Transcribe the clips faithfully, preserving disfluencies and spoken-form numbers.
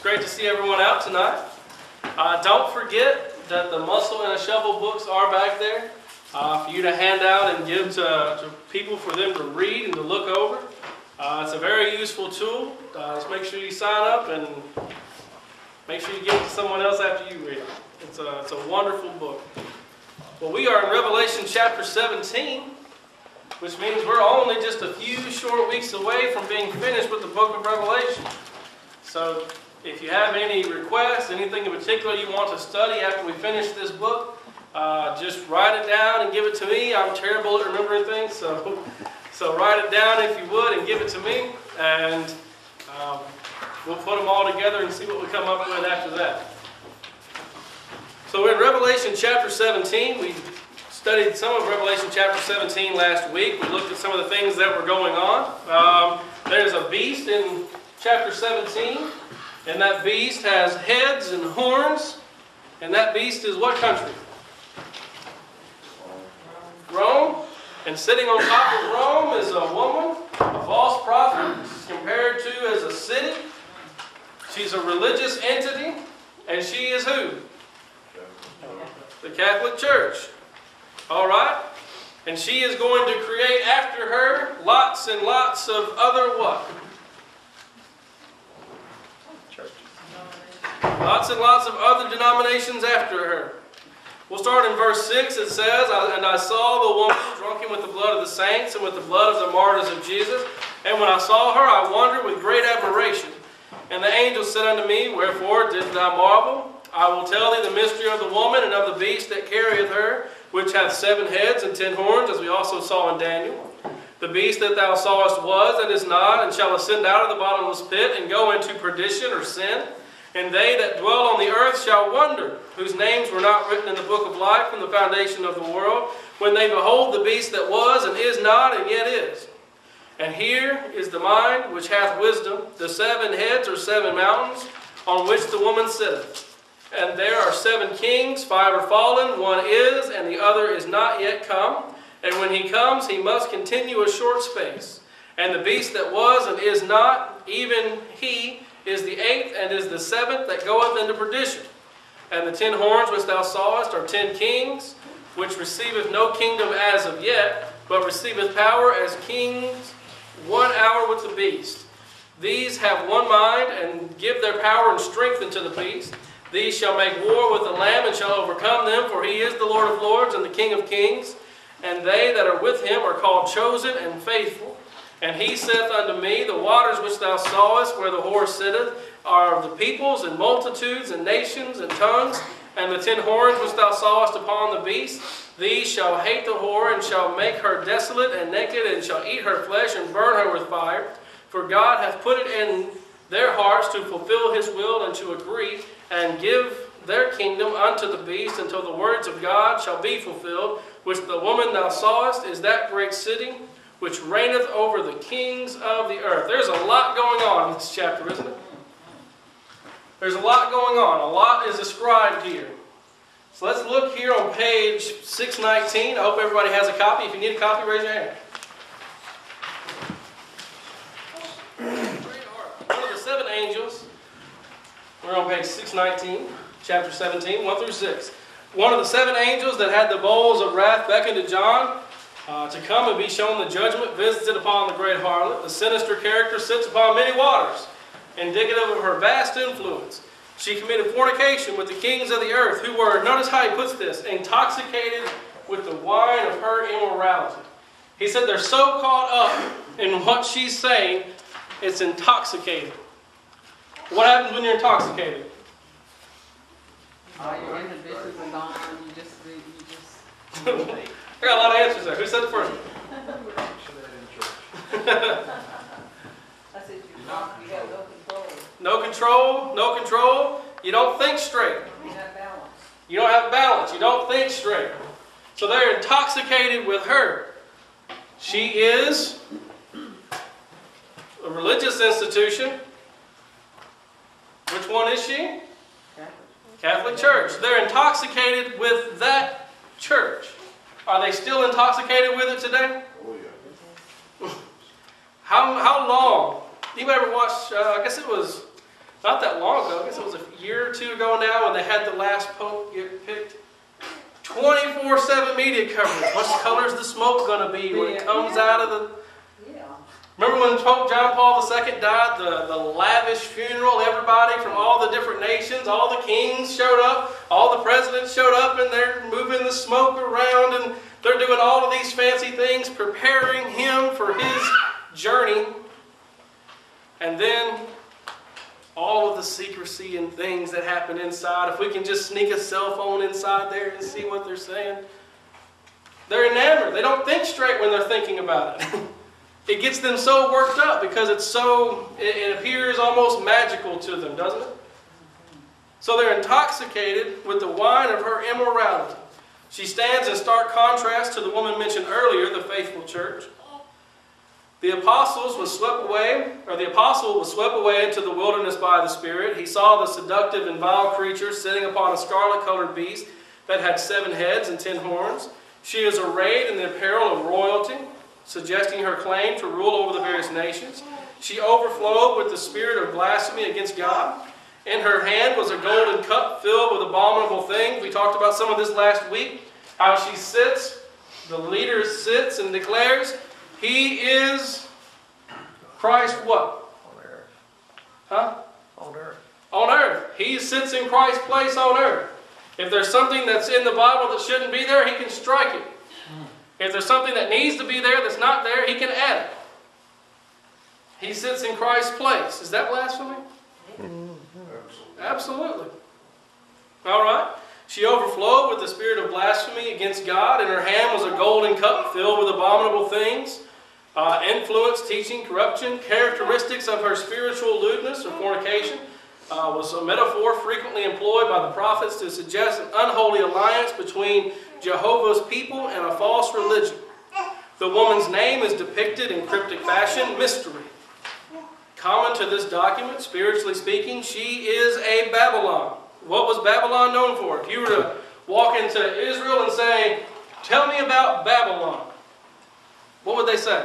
great to see everyone out tonight. Uh, don't forget that the Muscle and a Shovel books are back there uh, for you to hand out and give to, to people for them to read and to look over. Uh, it's a very useful tool. Uh, just make sure you sign up and make sure you give it to someone else after you read it. It's a, it's a wonderful book. Well, we are in Revelation chapter seventeen, which means we're only just a few short weeks away from being finished with the book of Revelation. So if you have any requests, anything in particular you want to study after we finish this book, uh, just write it down and give it to me. I'm terrible at remembering things, so, so write it down if you would and give it to me, and um, we'll put them all together and see what we come up with after that. So in Revelation chapter seventeen, we studied some of Revelation chapter seventeen last week. We looked at some of the things that were going on. Um, there's a beast in chapter seventeen, and that beast has heads and horns, and that beast is what country? Rome. And sitting on top of Rome is a woman, a false prophet, compared to as a city. She's a religious entity, and she is who? The Catholic Church. All right? And she is going to create after her lots and lots of other what? Churches. Lots and lots of other denominations after her. We'll start in verse six. It says, "And I saw the woman drunken with the blood of the saints and with the blood of the martyrs of Jesus. And when I saw her, I wondered with great admiration. And the angel said unto me, Wherefore didst thou marvel? I will tell thee the mystery of the woman and of the beast that carrieth her, which hath seven heads and ten horns, as we also saw in Daniel. The beast that thou sawest was and is not, and shall ascend out of the bottomless pit, and go into perdition or sin. And they that dwell on the earth shall wonder, whose names were not written in the book of life from the foundation of the world, when they behold the beast that was and is not and yet is. And here is the mind which hath wisdom. The seven heads are seven mountains, on which the woman sitteth. And there are seven kings, five are fallen, one is, and the other is not yet come. And when he comes, he must continue a short space. And the beast that was and is not, even he is the eighth and is the seventh that goeth into perdition. And the ten horns which thou sawest are ten kings, which receiveth no kingdom as of yet, but receiveth power as kings one hour with the beast. These have one mind, and give their power and strength unto the beast. These shall make war with the Lamb, and shall overcome them, for he is the Lord of lords, and the King of kings. And they that are with him are called chosen and faithful. And he saith unto me, The waters which thou sawest, where the whore sitteth, are of the peoples, and multitudes, and nations, and tongues. And the ten horns which thou sawest upon the beast, these shall hate the whore, and shall make her desolate and naked, and shall eat her flesh, and burn her with fire. For God hath put it in their hearts to fulfill his will, and to agree, and give their kingdom unto the beast, until the words of God shall be fulfilled, which the woman thou sawest is that great city, which reigneth over the kings of the earth." There's a lot going on in this chapter, isn't it? There's a lot going on. A lot is described here. So let's look here on page six nineteen. I hope everybody has a copy. If you need a copy, raise your hand. One of the seven angels, we're on page six nineteen, chapter seventeen, one through six. One of the seven angels that had the bowls of wrath beckoned to John uh, to come and be shown the judgment visited upon the great harlot. The sinister character sits upon many waters, indicative of her vast influence. She committed fornication with the kings of the earth, who were, notice how he puts this, intoxicated with the wine of her immorality. He said they're so caught up in what she's saying, it's intoxicated. What happens when you're intoxicated? All your inhibitions are gone, and you just, you just... I got a lot of answers there. Who said the first one? I said you have no control. No control, no control. You don't think straight. You have balance. You don't have balance. You don't think straight. So they're intoxicated with her. She is a religious institution. Which one is she? Catholic. Catholic Church. They're intoxicated with that church. Are they still intoxicated with it today? Oh, yeah. How, how long? You ever watch, uh, I guess it was not that long ago, I guess it was a year or two ago now, when they had the last pope get picked. twenty-four seven media coverage. What color is the smoke going to be when it comes out of the... Yeah. Remember when Pope John Paul the Second died, the, the lavish funeral, everybody from all the different nations, all the kings showed up, all the presidents showed up, and they're moving the smoke around, and they're doing all of these fancy things, preparing him for his journey. And then all of the secrecy and things that happen inside, if we can just sneak a cell phone inside there and see what they're saying. They're enamored. They don't think straight when they're thinking about it. It gets them so worked up because it's so, it, it appears almost magical to them, doesn't it? So they're intoxicated with the wine of her immorality. She stands in stark contrast to the woman mentioned earlier, the faithful church. The apostles was swept away, or the apostle was swept away into the wilderness by the Spirit. He saw the seductive and vile creature sitting upon a scarlet-colored beast that had seven heads and ten horns. She is arrayed in the apparel of royalty, suggesting her claim to rule over the various nations. She overflowed with the spirit of blasphemy against God. In her hand was a golden cup filled with abominable things. We talked about some of this last week, how she sits, the leader sits and declares, he is Christ what? On earth. Huh? On earth. On earth. He sits in Christ's place on earth. If there's something that's in the Bible that shouldn't be there, he can strike it. If there's something that needs to be there that's not there, he can add it. He sits in Christ's place. Is that blasphemy? Absolutely. All right. She overflowed with the spirit of blasphemy against God. In her hand was a golden cup filled with abominable things. Uh, influence, teaching, corruption, characteristics of her spiritual lewdness or fornication uh, was a metaphor frequently employed by the prophets to suggest an unholy alliance between Jehovah's people and a false religion. The woman's name is depicted in cryptic fashion, mystery. Common to this document, spiritually speaking, she is a Babylon. What was Babylon known for? If you were to walk into Israel and say, tell me about Babylon, what would they say?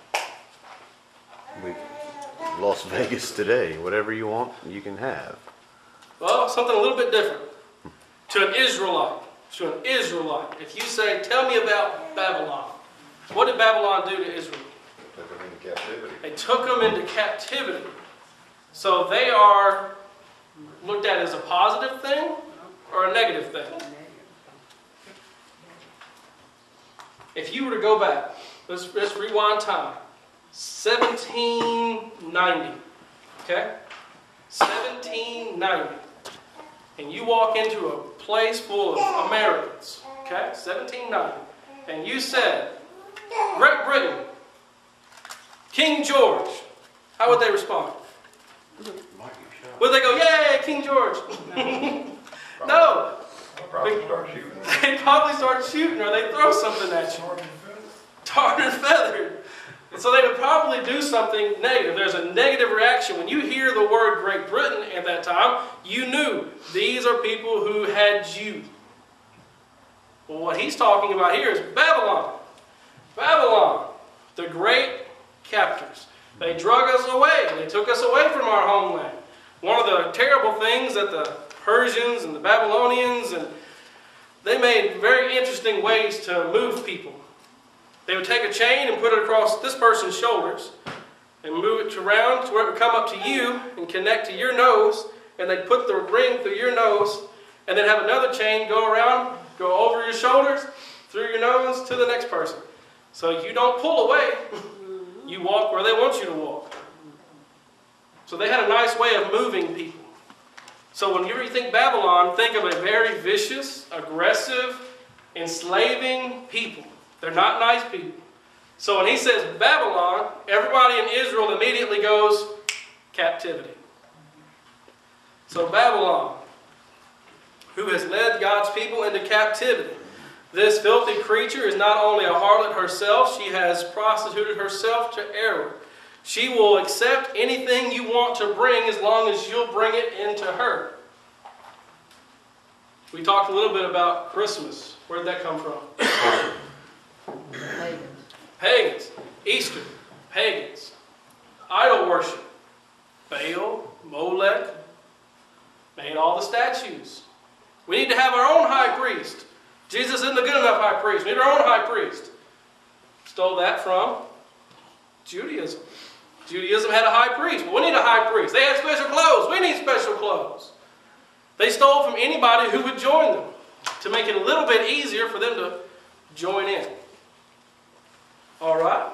We, Las Vegas today. Whatever you want, you can have. Well, something a little bit different. To an Israelite, to an Israelite, if you say, tell me about Babylon, what did Babylon do to Israel? Took them into captivity. They took them into captivity. So they are looked at as a positive thing or a negative thing. If you were to go back, let's, let's rewind time. seventeen ninety. Okay? seventeen ninety. And you walk into a place full of Americans. Okay? seventeen ninety. And you said, Great Britain, King George. How would they respond? Would they go, yay, King George? No. Probably start shooting. They'd probably start shooting or they'd throw something at you. Tarred and feathered. And so they would probably do something negative. There's a negative reaction. When you hear the word Great Britain at that time, you knew these are people who had Jude. Well, what he's talking about here is Babylon. Babylon, the great captors. They drug us away. They took us away from our homeland. One of the terrible things that the Persians and the Babylonians, and they made very interesting ways to move people. They would take a chain and put it across this person's shoulders and move it around to where it would come up to you and connect to your nose, and they'd put the ring through your nose and then have another chain go around, go over your shoulders, through your nose to the next person. So you don't pull away. You walk where they want you to walk. So they had a nice way of moving people. So when you think Babylon, think of a very vicious, aggressive, enslaving people. They're not nice people. So when he says Babylon, everybody in Israel immediately goes, captivity. So Babylon, who has led God's people into captivity. This filthy creature is not only a harlot herself, she has prostituted herself to error. She will accept anything you want to bring as long as you'll bring it into her. We talked a little bit about Christmas. Where did that come from? Pagans. Pagans. Easter. Pagans. Idol worship. Baal, Molech, high priest. We need our own high priest. Stole that from Judaism. Judaism had a high priest, but we need a high priest. They had special clothes. We need special clothes. They stole from anybody who would join them to make it a little bit easier for them to join in. All right?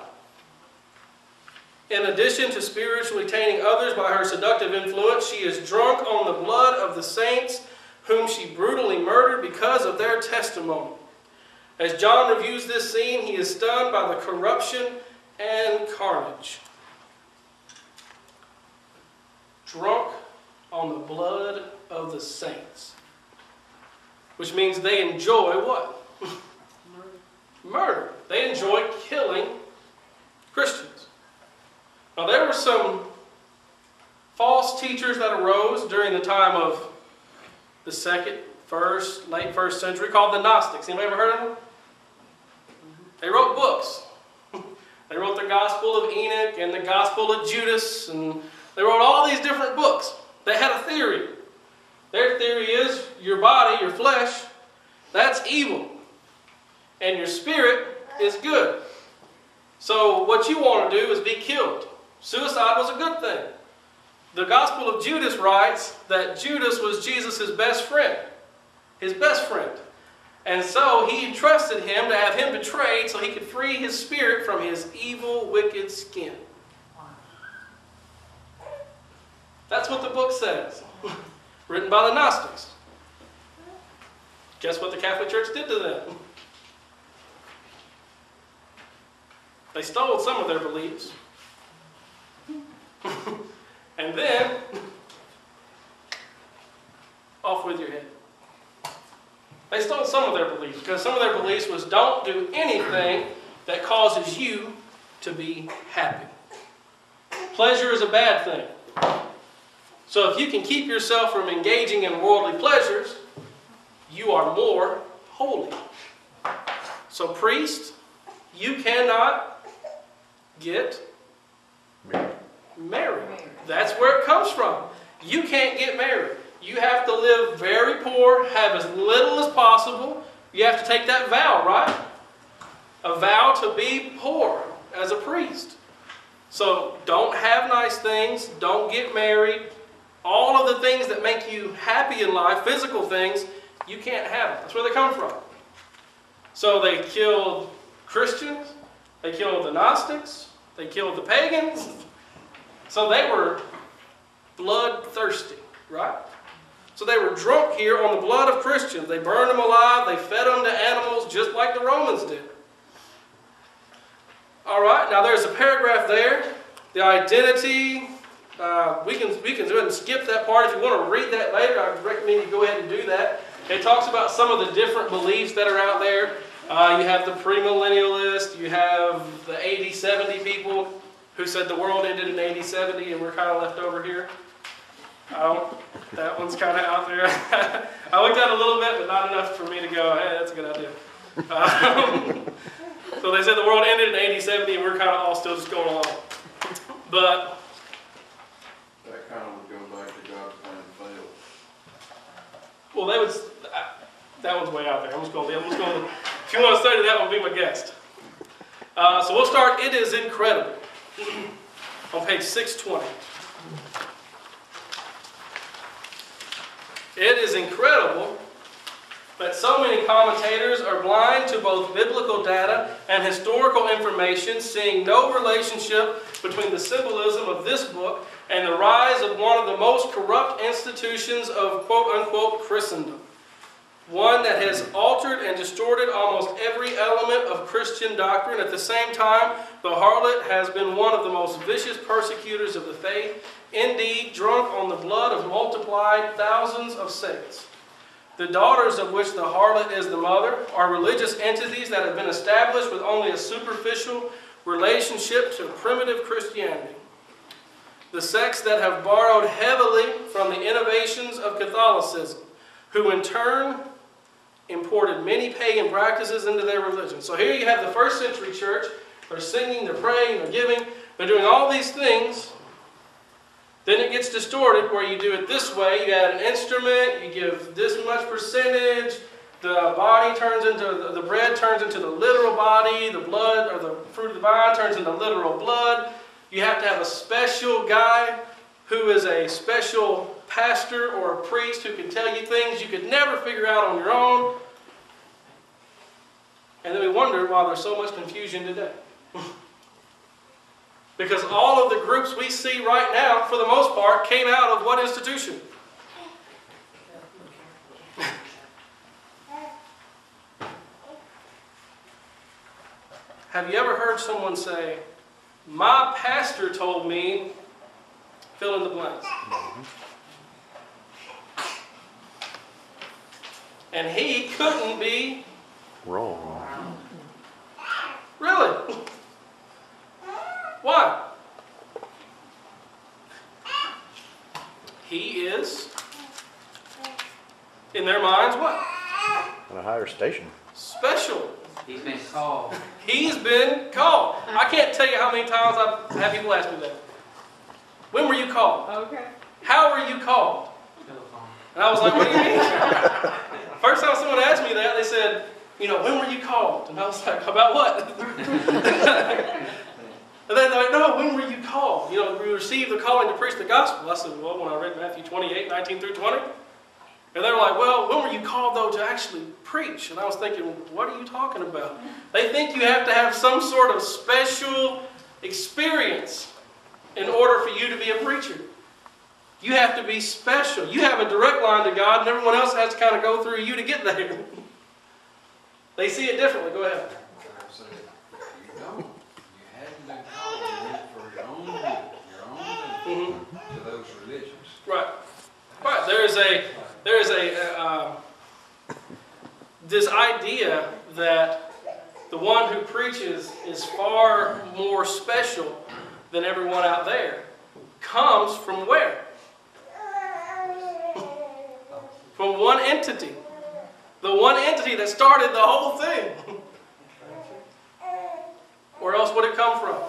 In addition to spiritually tainting others by her seductive influence, she is drunk on the blood of the saints whom she brutally murdered because of their testimony. As John reviews this scene, he is stunned by the corruption and carnage. Drunk on the blood of the saints. Which means they enjoy what? Murder. Murder. They enjoy killing Christians. Now there were some false teachers that arose during the time of the second, first, late first century called the Gnostics. Anybody ever heard of them? They wrote books. They wrote the Gospel of Enoch and the Gospel of Judas, and they wrote all these different books. They had a theory. Their theory is your body, your flesh, that's evil. And your spirit is good. So what you want to do is be killed. Suicide was a good thing. The Gospel of Judas writes that Judas was Jesus' best friend. His best friend. And so he entrusted him to have him betrayed so he could free his spirit from his evil, wicked skin. That's what the book says. Written by the Gnostics. Guess what the Catholic Church did to them? They stole some of their beliefs. And then, off with your head. They stole some of their beliefs, because some of their beliefs was don't do anything that causes you to be happy. Pleasure is a bad thing. So if you can keep yourself from engaging in worldly pleasures, you are more holy. So priest, you cannot get Married. married. That's where it comes from. You can't get married. You have to live very poor, have as little as possible. You have to take that vow, right? A vow to be poor as a priest. So don't have nice things, don't get married. All of the things that make you happy in life, physical things, you can't have them. That's where they come from. So they killed Christians, they killed the Gnostics, they killed the pagans. So they were bloodthirsty, right? So they were drunk here on the blood of Christians. They burned them alive, they fed them to animals just like the Romans did. All right, now there's a paragraph there. The identity, uh, we can we can go ahead and skip that part. If you want to read that later, I recommend you go ahead and do that. It talks about some of the different beliefs that are out there. Uh, you have the premillennialist, you have the A D seventy people who said the world ended in A D seventy and we're kind of left over here. I don't, that one's kind of out there. I looked at it a little bit, but not enough for me to go, hey, that's a good idea. Um, so they said the world ended in A D seventy and we're kind of all still just going along. But that kind of would go back to God's plan failed. well, they would. That one's way out there. I'm just going. I'm just going. If you want to study that one, be my guest. Uh, so we'll start. It is incredible. On page six twenty. It is incredible that so many commentators are blind to both biblical data and historical information, seeing no relationship between the symbolism of this book and the rise of one of the most corrupt institutions of quote-unquote Christendom. One that has altered and distorted almost every element of Christian doctrine. At the same time, the harlot has been one of the most vicious persecutors of the faith, indeed drunk on the blood of multiplied thousands of saints. The daughters of which the harlot is the mother are religious entities that have been established with only a superficial relationship to primitive Christianity. The sects that have borrowed heavily from the innovations of Catholicism, who in turn imported many pagan practices into their religion. So here you have the first century church. They're singing, they're praying, they're giving, they're doing all these things. Then it gets distorted where you do it this way. You add an instrument, you give this much percentage, the body turns into, the bread turns into the literal body, the blood or the fruit of the vine turns into literal blood. You have to have a special guy who is a special pastor or a priest who can tell you things you could never figure out on your own. And then we wonder why there's so much confusion today. Because all of the groups we see right now, for the most part, came out of what institution? Have you ever heard someone say, my pastor told me, fill in the blanks. Mm-hmm. And he couldn't be wrong. Really? Why? He is, in their minds, what? At a higher station. Special. He's been called. He's been called. I can't tell you how many times I've had people ask me that. When were you called? Okay. How were you called? Telephone. And I was like, what do you mean? First time someone asked me that, they said, you know, when were you called? And I was like, about what? And then they're like, no, when were you called? You know, we received the calling to preach the gospel. I said, well, when I read Matthew twenty-eight, nineteen through twenty. And they were like, well, when were you called, though, to actually preach? And I was thinking, what are you talking about? They think you have to have some sort of special experience in order for you to be a preacher. You have to be special. You have a direct line to God, and everyone else has to kind of go through you to get there. They see it differently. Go ahead. So you don't. You hadn't been called for your own good, your own Mm-hmm. good to those religions. Right. Right. There is a there is a uh, this idea that the one who preaches is far more special than everyone out there comes from where? From one entity. The one entity that started the whole thing. Where else would it come from?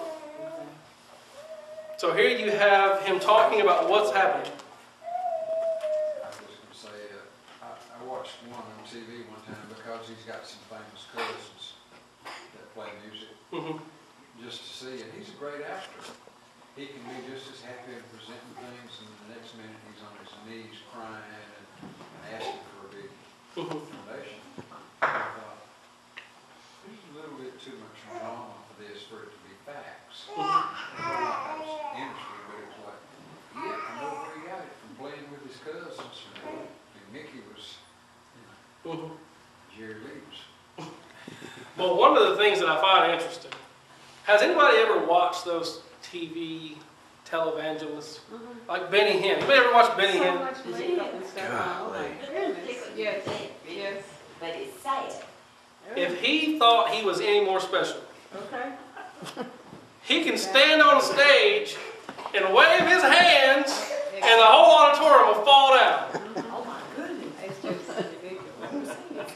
So here you have him talking about what's happening. I was going to say, uh, I, I watched one on T V one time because he's got some famous cousins that play music, Mm-hmm. just to see, and he's a great actor. He can be just as happy and presenting things, and the next minute he's on his knees crying and, and asking for a big Mm-hmm. donation. I thought, there's a little bit too much drama for this for it to be facts. I was interested, but it was like, yeah, I know where he got it from playing with his cousins. And Mickey was, you know, Mm-hmm. Jerry Lee was. Well, one of the things that I find interesting, has anybody ever watched those T V televangelists? Mhm. Like Benny Hinn. Anybody ever watch Benny So Hinn? much makeup and stuff on. Oh my goodness. Yes. Yes. But it's sad. If he thought he was any more special, Okay. he can stand on a stage and wave his hands and the whole auditorium will fall down. Oh my goodness. It's just ridiculous.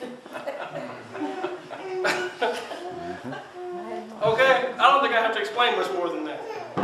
Okay? I don't think I have to explain much more than that.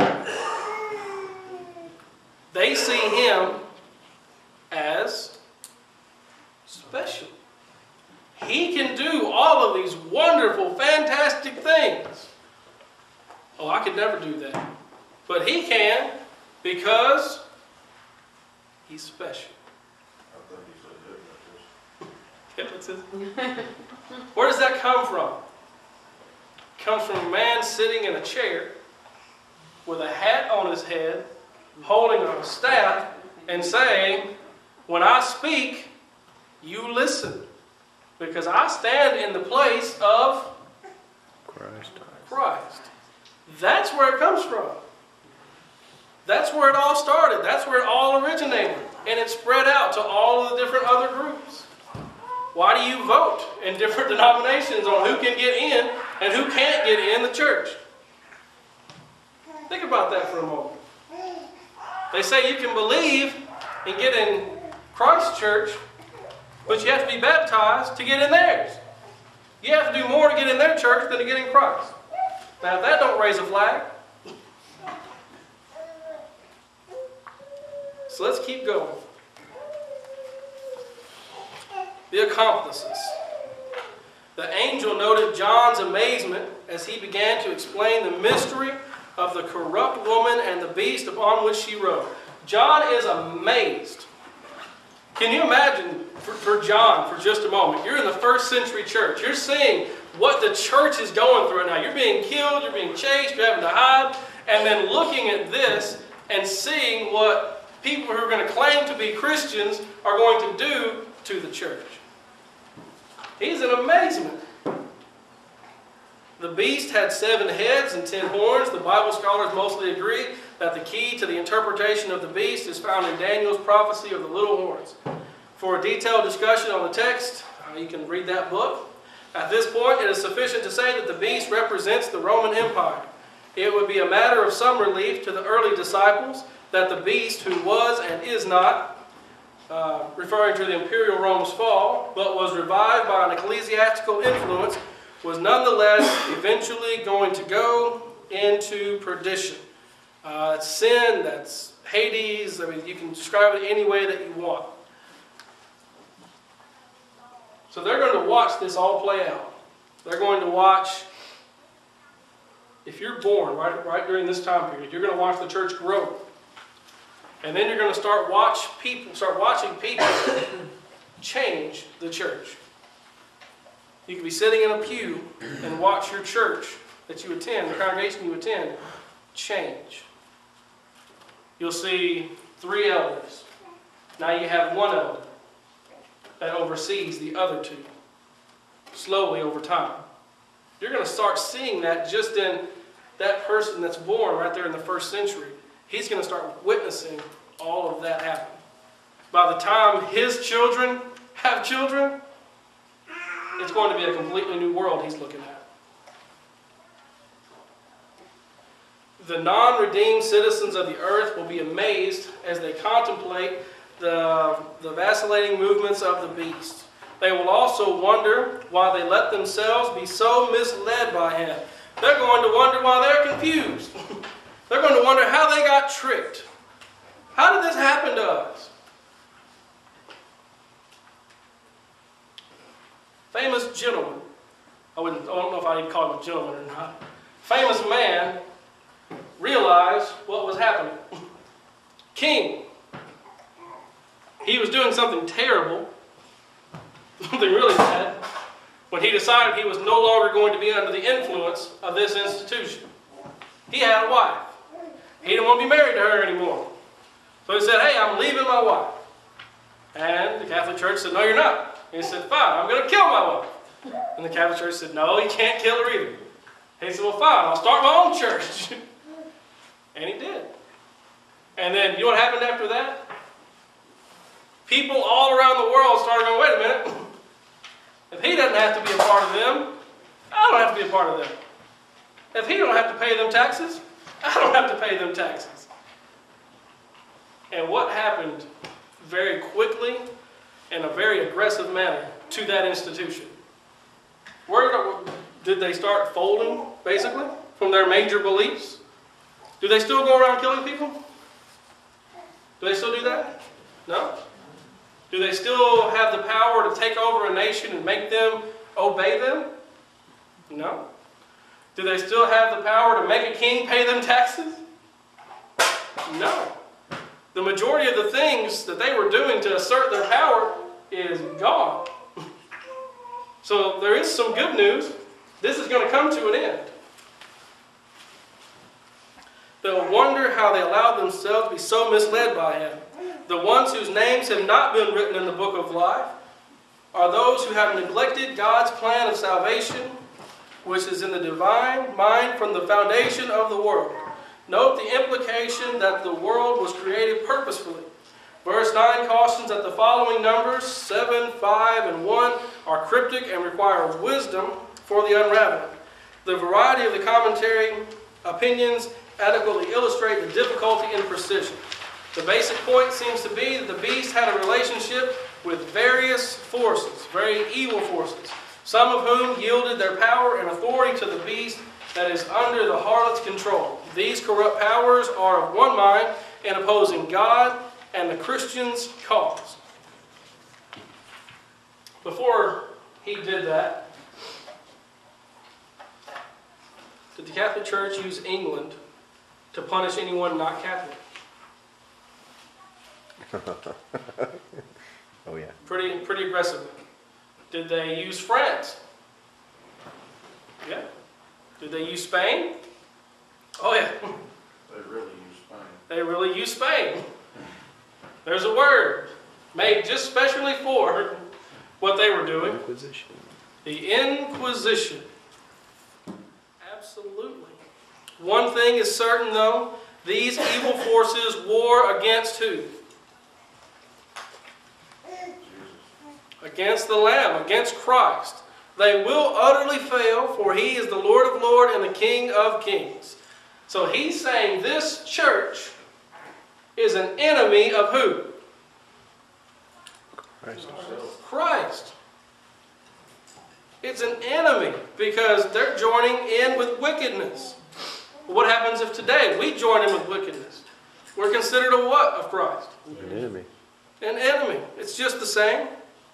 They see him as special. He can do all of these wonderful, fantastic things. Oh, I could never do that. But he can because he's special. I think he said Yeah, that's it. Where does that come from? It comes from a man sitting in a chair with a hat on his head, holding a staff, and saying, when I speak, you listen. Because I stand in the place of Christ. Christ. That's where it comes from. That's where it all started. That's where it all originated. And it spread out to all of the different other groups. Why do you vote in different denominations on who can get in and who can't get in the church? Think about that for a moment. They say you can believe and get in Christ's church, but you have to be baptized to get in theirs. You have to do more to get in their church than to get in Christ. Now, if that don't raise a flag. So let's keep going. The accomplices. The angel noted John's amazement as he began to explain the mystery of the corrupt woman and the beast upon which she rode. John is amazed. Can you imagine for, for John for just a moment? You're in the first century church. You're seeing what the church is going through now. You're being killed, you're being chased, you're having to hide, and then looking at this and seeing what people who are going to claim to be Christians are going to do to the church. He's in amazement. The beast had seven heads and ten horns. The Bible scholars mostly agree that the key to the interpretation of the beast is found in Daniel's prophecy of the little horns. For a detailed discussion on the text, uh, you can read that book. At this point, it is sufficient to say that the beast represents the Roman Empire. It would be a matter of some relief to the early disciples that the beast, who was and is not, uh, referring to the imperial Rome's fall, but was revived by an ecclesiastical influence, was nonetheless eventually going to go into perdition. Uh, that's sin, that's Hades. I mean, you can describe it any way that you want. So they're going to watch this all play out. They're going to watch, if you're born right, right during this time period, you're going to watch the church grow. And then you're going to start watch people, start watching people change the church. You can be sitting in a pew and watch your church that you attend, the congregation you attend, change. You'll see three elders. Now you have one elder that oversees the other two, slowly over time. You're going to start seeing that just in that person that's born right there in the first century. He's going to start witnessing all of that happen. By the time his children have children, it's going to be a completely new world he's looking at. The non-redeemed citizens of the earth will be amazed as they contemplate the, the vacillating movements of the beast. They will also wonder why they let themselves be so misled by him. They're going to wonder why they're confused. They're going to wonder how they got tricked. How did this happen to us? Famous gentleman, I, wouldn't, I don't know if I need to call him a gentleman or not. Famous man realized what was happening. King. He was doing something terrible, something really bad, when he decided he was no longer going to be under the influence of this institution. He had a wife. He didn't want to be married to her anymore. So he said, hey, I'm leaving my wife. And the Catholic Church said, no, you're not. And he said, fine, I'm going to kill my wife. And the Catholic Church said, no, you can't kill her either. He said, well, fine, I'll start my own church. And he did. And then, you know what happened after that? People all around the world started going, wait a minute. If he doesn't have to be a part of them, I don't have to be a part of them. If he don't have to pay them taxes, I don't have to pay them taxes. And what happened very quickly, in a very aggressive manner, to that institution? Where did they start folding, basically, from their major beliefs? Do they still go around killing people? Do they still do that? No? Do they still have the power to take over a nation and make them obey them? No. Do they still have the power to make a king pay them taxes? No. The majority of the things that they were doing to assert their power is gone. So there is some good news. This is going to come to an end. They'll wonder how they allowed themselves to be so misled by him. The ones whose names have not been written in the book of life are those who have neglected God's plan of salvation, which is in the divine mind from the foundation of the world. Note the implication that the world was created purposefully. Verse nine cautions that the following numbers, seven, five, and one, are cryptic and require wisdom for the unraveling. The variety of the commentary opinions adequately illustrate the difficulty in precision. The basic point seems to be that the beast had a relationship with various forces, very evil forces, some of whom yielded their power and authority to the beast that is under the harlot's control. These corrupt powers are of one mind in opposing God and the Christian's cause. Before he did that, Did the Catholic Church use England to punish anyone not Catholic? Oh yeah. Pretty, pretty aggressively. Did they use France? Yeah. Did they use Spain? Oh yeah. They really use Spain. They really used Spain. There's a word made just specially for what they were doing. Inquisition. The Inquisition. Absolutely. One thing is certain though, these evil forces war against who? Jesus. Against the Lamb, against Christ. They will utterly fail, for he is the Lord of lords and the King of kings. So he's saying this church is an enemy of who? Christ. Christ. It's an enemy because they're joining in with wickedness. What happens if today we join in with wickedness? We're considered a what of Christ? An enemy. An enemy. It's just the same.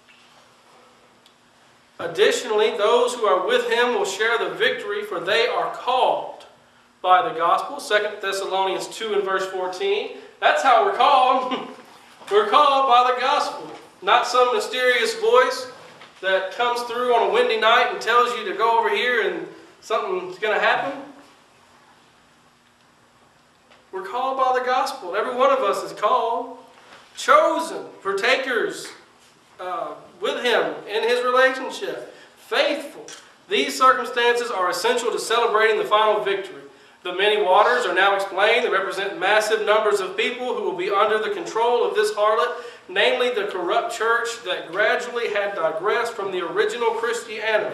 Additionally, those who are with him will share the victory, for they are called by the gospel. Second Thessalonians two and verse fourteen. That's how we're called. We're called by the gospel. Not some mysterious voice that comes through on a windy night and tells you to go over here and something's going to happen. We're called by the gospel. Every one of us is called, chosen, partakers uh, with him in his relationship, faithful. These circumstances are essential to celebrating the final victory. The many waters are now explained. They represent massive numbers of people who will be under the control of this harlot, namely the corrupt church that gradually had digressed from the original Christianity.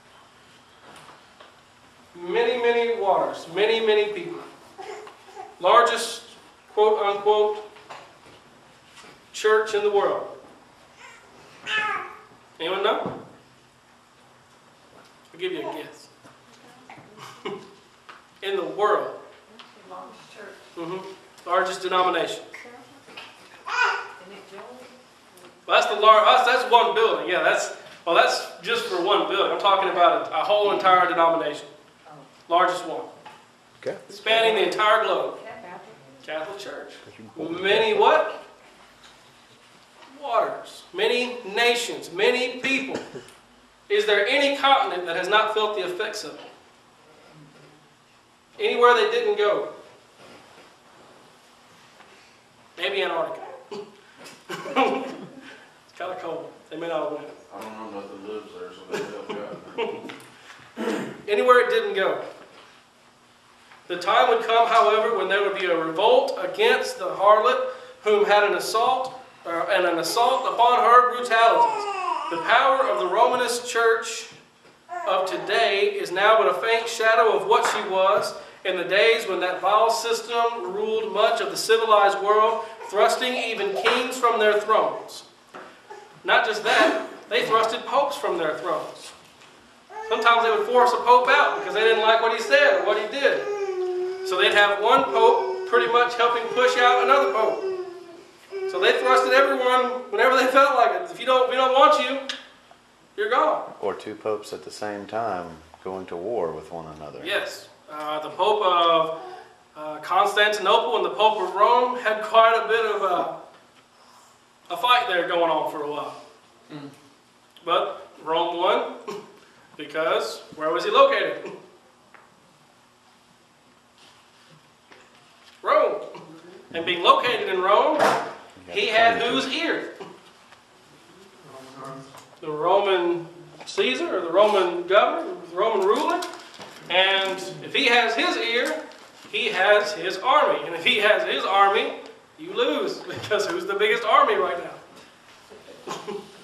Many, many waters, many, many people. Largest, quote unquote, church in the world. Anyone know? I'll give you a guess. In the world. Largest church. Mm-hmm. Largest denomination. And it joined. Well, that's the large. That's, that's one building. Yeah, that's well. That's just for one building. I'm talking about a, a whole entire denomination. Largest one, Okay. spanning the entire globe. Catholic Church. Many what? Waters. Many nations. Many people. Is there any continent that has not felt the effects of it? Anywhere they didn't go? Maybe Antarctica. It's kind of cold. They may not have went. I don't know, nothing lives there, so they have got Anywhere it didn't go. The time would come, however, when there would be a revolt against the harlot, whom had an assault uh, and an assault upon her brutalities. The power of the Romanist Church of today is now but a faint shadow of what she was in the days when that vile system ruled much of the civilized world, thrusting even kings from their thrones. Not just that, they thrusted popes from their thrones. Sometimes they would force a pope out because they didn't like what he said or what he did. So they'd have one pope pretty much helping push out another pope. So they thrusted everyone whenever they felt like it. If you don't, we don't want you, you're gone. Or two popes at the same time going to war with one another. Yes. Uh, the Pope of uh, Constantinople and the Pope of Rome had quite a bit of a, a fight there going on for a while. Mm. But Rome won because where was he located? Rome. And being located in Rome, he had whose ear? The Roman Caesar or the Roman governor, the Roman ruler. And if he has his ear, he has his army. And if he has his army, you lose. Because who's the biggest army right now?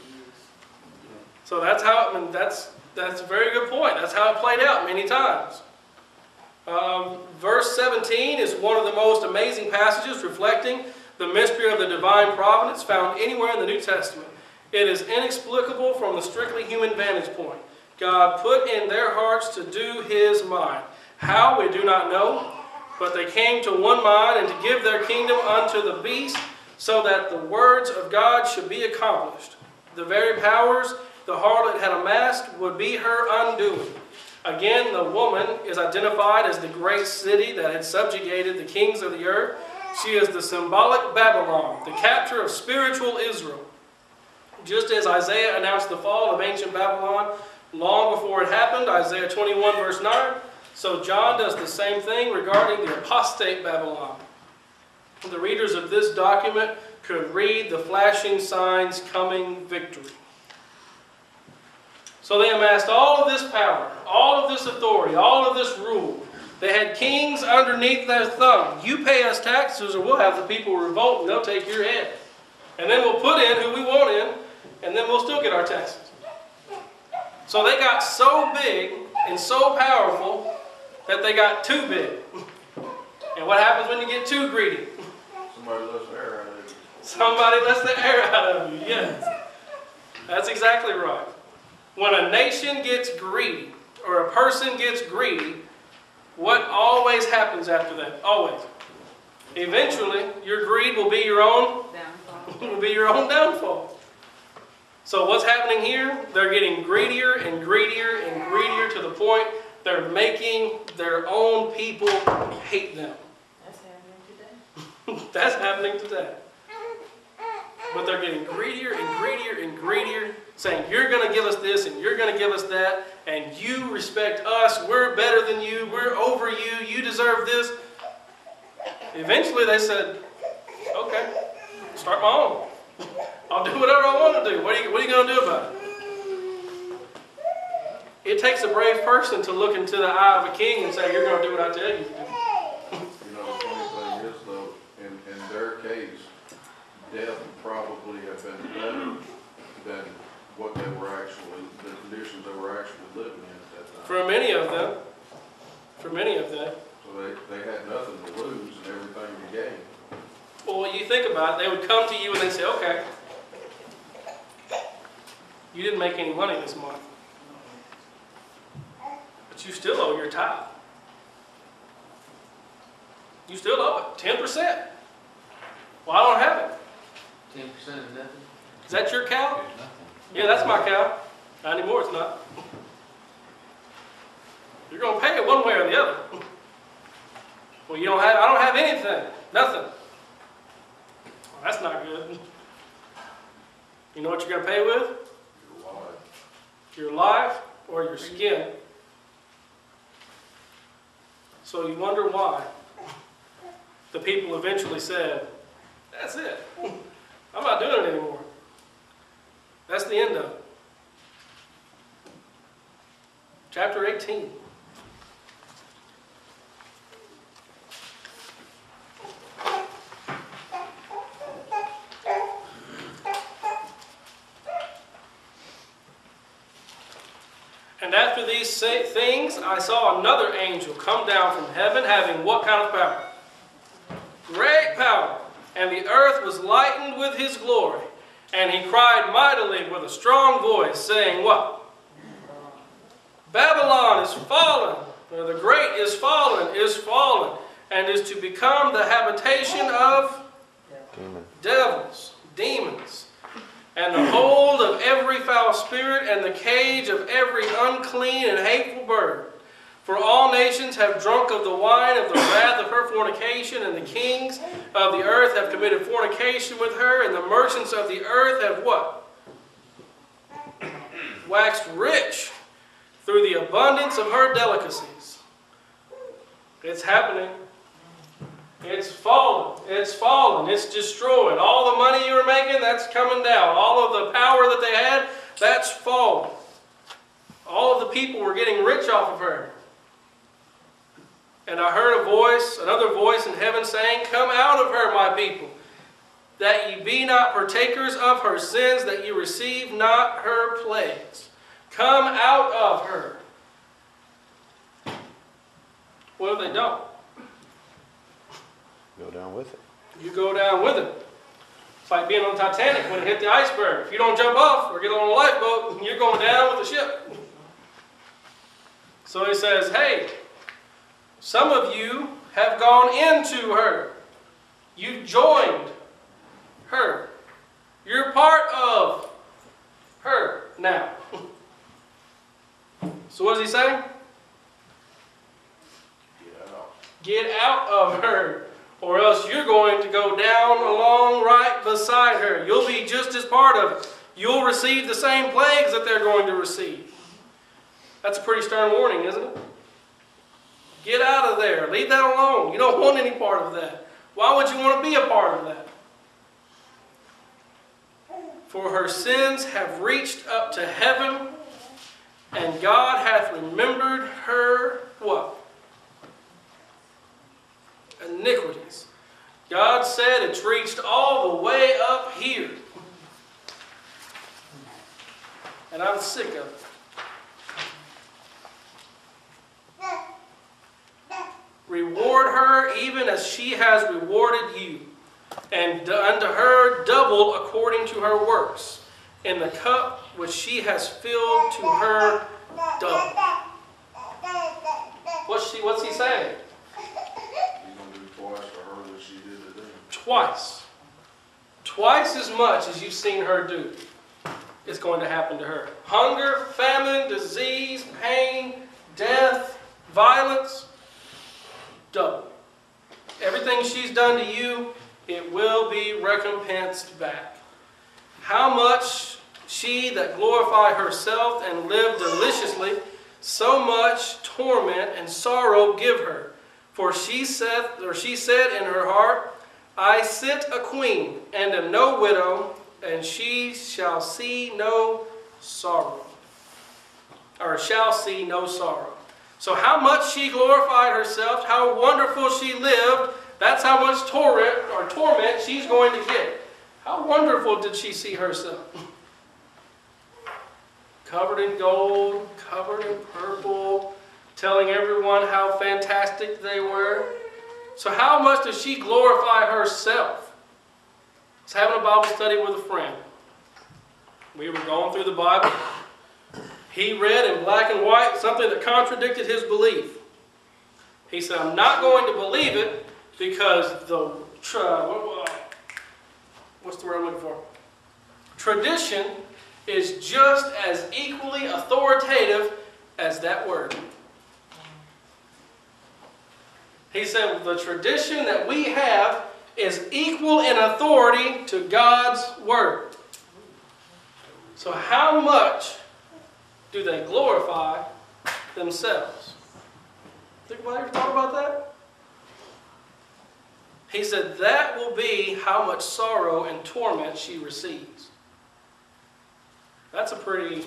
So that's how, I mean, that's, that's a very good point. That's how it played out many times. Um, verse seventeen is one of the most amazing passages reflecting the mystery of the divine providence found anywhere in the New Testament. It is inexplicable from the strictly human vantage point. God put in their hearts to do his mind. How, we do not know, but they came to one mind and to give their kingdom unto the beast, so that the words of God should be accomplished. The very powers the harlot had amassed would be her undoing. Again, the woman is identified as the great city that had subjugated the kings of the earth. She is the symbolic Babylon, the capture of spiritual Israel. Just as Isaiah announced the fall of ancient Babylon long before it happened, Isaiah twenty-one verse nine, so John does the same thing regarding the apostate Babylon. The readers of this document could read the flashing signs coming victory. So they amassed all of this power, all of this authority, all of this rule. They had kings underneath their thumb. You pay us taxes or we'll have the people revolt and they'll take your head. And then we'll put in who we want in and then we'll still get our taxes. So they got so big and so powerful that they got too big. And what happens when you get too greedy? Somebody lets the air out of you. Somebody lets the air out of you, yes. That's exactly right. When a nation gets greedy or a person gets greedy, what always happens after that? Always. Eventually, your greed will be your own Downfall. will be your own downfall. So what's happening here? They're getting greedier and greedier and greedier to the point they're making their own people hate them. That's happening today. That's happening today. But they're getting greedier and greedier and greedier, saying, you're going to give us this and you're going to give us that, and you respect us, we're better than you, we're over you, you deserve this. Eventually they said, okay, start my own. I'll do whatever I want to do. What are you, what are you going to do about it? It takes a brave person to look into the eye of a king and say, you're going to do what I tell you to do. You know, the funny thing is though, in, in their case, death probably have been better than what they were actually, the conditions they were actually living in at that time. For many of them, for many of them. So they, they had nothing to lose and everything to gain. Well, you think about it, they would come to you and they'd say, okay, you didn't make any money this month, but you still owe your tithe. You still owe it, ten percent. Well, I don't have it. Ten percent of nothing? Is that your cow? There's nothing. Yeah, that's my cow. Not anymore, it's not. You're going to pay it one way or the other. Well, you don't have, I don't have anything. Nothing. Well, that's not good. You know what you're going to pay with? Your life. Your life or your skin. So you wonder why the people eventually said, that's it. I'm not doing it anymore. That's the end of it. Chapter eighteen. And after these sa- things, I saw another angel come down from heaven, having what kind of power? Great power. And the earth was lightened with his glory. And he cried mightily with a strong voice, saying, what? Babylon is fallen, or the great is fallen, is fallen, and is to become the habitation of Demon. devils, demons, and the hold of every foul spirit, and the cage of every unclean and hateful bird. For all nations have drunk of the wine of the wrath of her fornication, and the kings of the earth have committed fornication with her, and the merchants of the earth have what? Waxed rich through the abundance of her delicacies. It's happening. It's fallen. It's fallen. It's destroyed. All the money you were making, that's coming down. All of the power that they had, that's fallen. All of the people were getting rich off of her. And I heard a voice, another voice in heaven saying, come out of her, my people, that ye be not partakers of her sins, that ye receive not her plagues. Come out of her. What if they don't? Go down with it. You go down with it. It's like being on the Titanic when it hit the iceberg. If you don't jump off or get on a lifeboat, you're going down with the ship. So he says, hey, some of you have gone into her. You've joined her. You're part of her now. So what does he say? Get out of her, or else you're going to go down along right beside her. You'll be just as part of it. You'll receive the same plagues that they're going to receive. That's a pretty stern warning, isn't it? Get out of there. Leave that alone. You don't want any part of that. Why would you want to be a part of that? For her sins have reached up to heaven, and God hath remembered her what? Iniquities. God said it's reached all the way up here. And I'm sick of it. Reward her even as she has rewarded you, and unto her double according to her works, in the cup which she has filled to her double. What's she? What's he saying? He's gonna do twice to her than she did to them. Twice. Twice as much as you've seen her do is going to happen to her. Hunger, famine, disease, pain, death, violence, double. Everything she's done to you, it will be recompensed back. How much she that glorify herself and live deliciously, so much torment and sorrow give her. For she saith, or she said in her heart, I sit a queen, and am no widow, and she shall see no sorrow. Or shall see no sorrow. So how much she glorified herself, how wonderful she lived, that's how much torment or torment she's going to get. How wonderful did she see herself? Covered in gold, covered in purple, telling everyone how fantastic they were. So how much does she glorify herself? I was having a Bible study with a friend. We were going through the Bible. He read in black and white something that contradicted his belief. He said, I'm not going to believe it because the, uh, what's the word I'm looking for? Tradition is just as equally authoritative as that word. He said, the tradition that we have is equal in authority to God's word. So how much do they glorify themselves? Think about ever thought about that? He said that will be how much sorrow and torment she receives. That's a pretty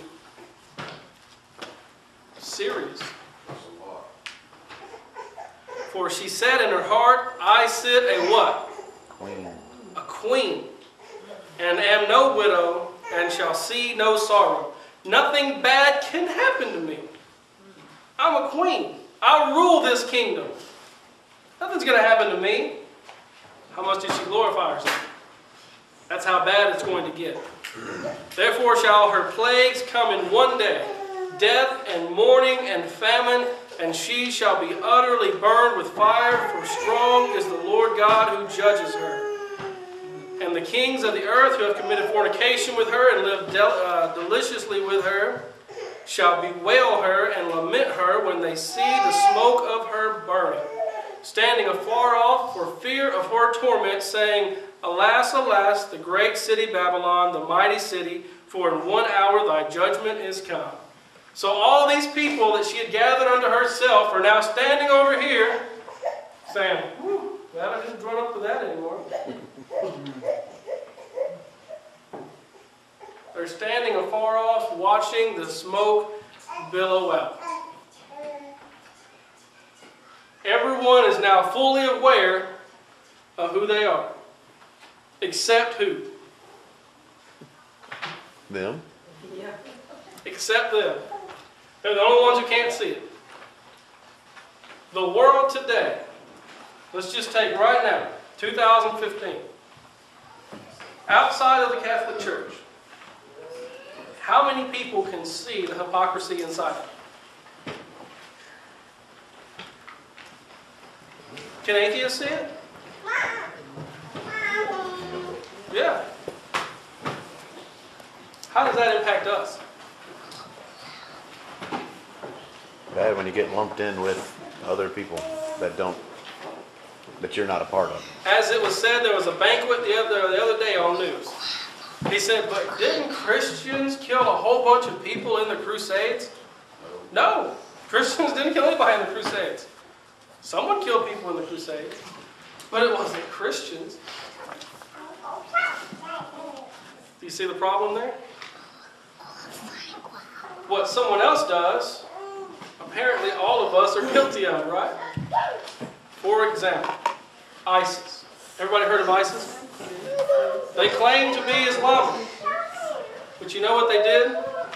serious. That's a lot. For she said in her heart, I sit a what? Queen. A queen, and am no widow, and shall see no sorrow. Nothing bad can happen to me. I'm a queen. I'll rule this kingdom. Nothing's going to happen to me. How much did she glorify herself? That's how bad it's going to get. Therefore shall her plagues come in one day, death and mourning and famine, and she shall be utterly burned with fire, for strong is the Lord God who judges her. And the kings of the earth who have committed fornication with her and lived del uh, deliciously with her shall bewail her and lament her when they see the smoke of her burning, standing afar off for fear of her torment, saying, Alas, alas, the great city Babylon, the mighty city, for in one hour thy judgment is come. So all these people that she had gathered unto herself are now standing over here saying, whew, glad I didn't run up with that anymore. They're standing afar off watching the smoke billow out. Everyone is now fully aware of who they are. Except who? Them? Yeah. Except them. They're the only ones who can't see it. The world today, let's just take right now, two thousand fifteen. Outside of the Catholic Church, how many people can see the hypocrisy inside it? Can atheists see it? Yeah. How does that impact us? Bad when you get lumped in with other people that don't That you're not a part of. As it was said, there was a banquet the other, the other day on news. He said, but didn't Christians kill a whole bunch of people in the Crusades? No, Christians didn't kill anybody in the Crusades. Someone killed people in the Crusades, but it wasn't Christians. Do you see the problem there? What someone else does, apparently all of us are guilty of, right? For example, ISIS. Everybody heard of ISIS? They claim to be Islamic. But you know what they did?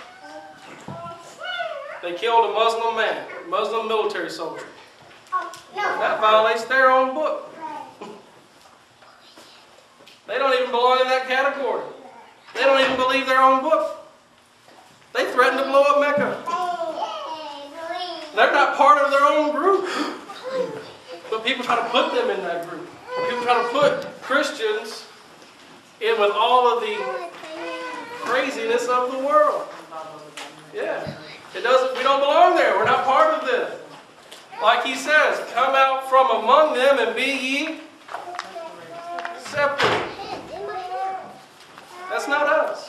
They killed a Muslim man, a Muslim military soldier. That violates their own book. They don't even belong in that category. They don't even believe their own book. They threatened to blow up Mecca. They're not part of their own group. But people try to put them in that group. People try to put Christians in with all of the craziness of the world. Yeah. It doesn't, we don't belong there. We're not part of them. Like he says, come out from among them and be ye separate. That's not us.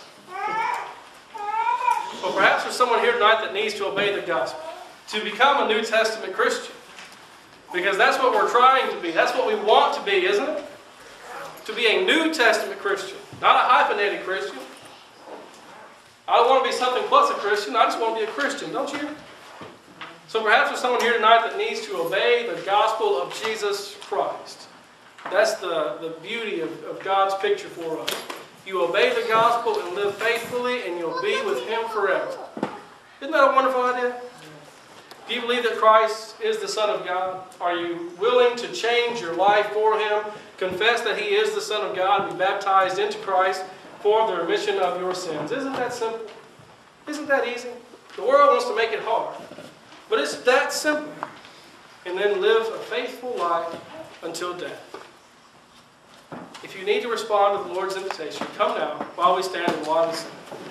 But perhaps there's someone here tonight that needs to obey the gospel, to become a New Testament Christian. Because that's what we're trying to be. That's what we want to be, isn't it? To be a New Testament Christian, not a hyphenated Christian. I don't want to be something plus a Christian. I just want to be a Christian, don't you? So perhaps there's someone here tonight that needs to obey the gospel of Jesus Christ. That's the, the beauty of, of God's picture for us. You obey the gospel and live faithfully, and you'll be with Him forever. Isn't that a wonderful idea? Do you believe that Christ is the Son of God? Are you willing to change your life for Him, confess that He is the Son of God, and be baptized into Christ for the remission of your sins? Isn't that simple? Isn't that easy? The world wants to make it hard. But it's that simple. And then live a faithful life until death. If you need to respond to the Lord's invitation, come now while we stand and while we sing.